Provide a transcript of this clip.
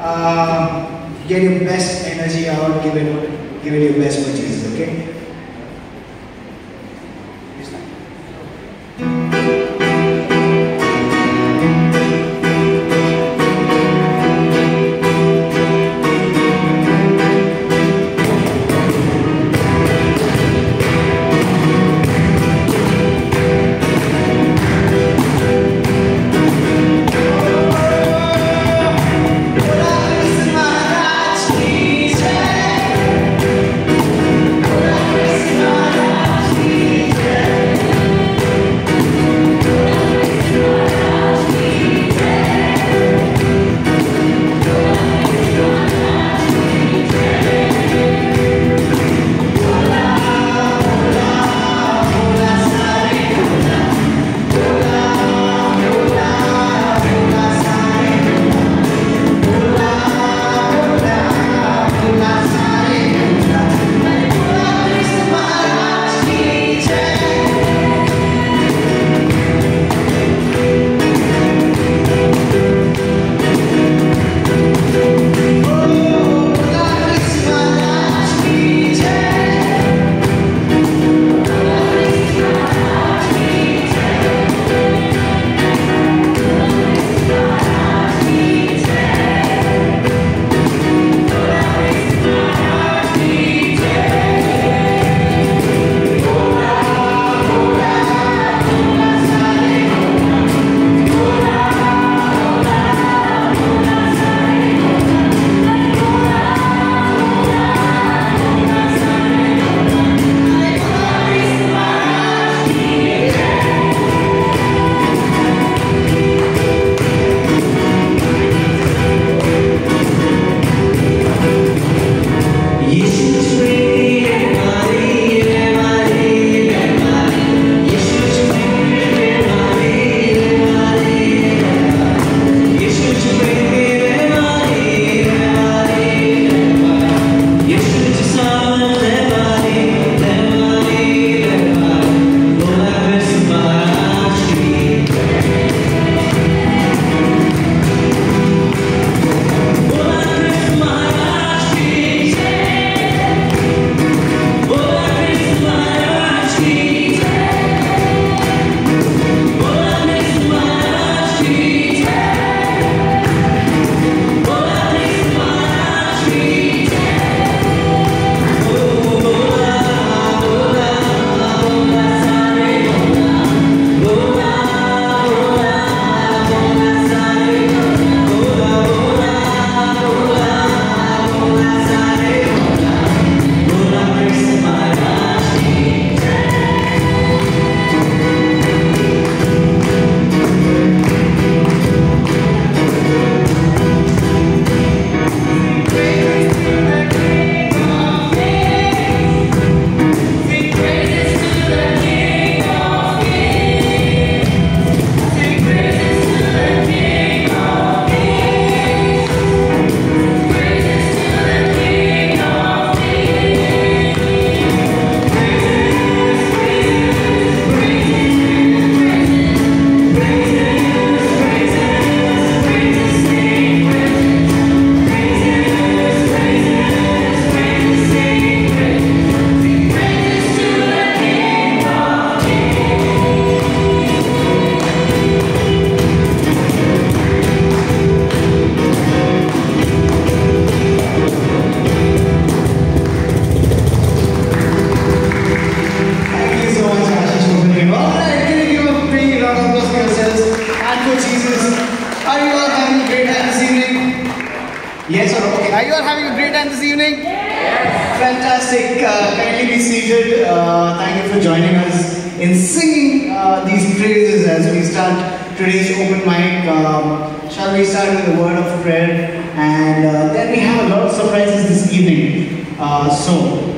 Get your best energy out, give it your best for Jesus, okay? Yes or no? Okay. Are you all having a great time this evening? Yes. Fantastic. Kindly be seated. Thank you for joining us in singing these praises as we start today's open mic. Shall we start with a word of prayer? And then we have a lot of surprises this evening. So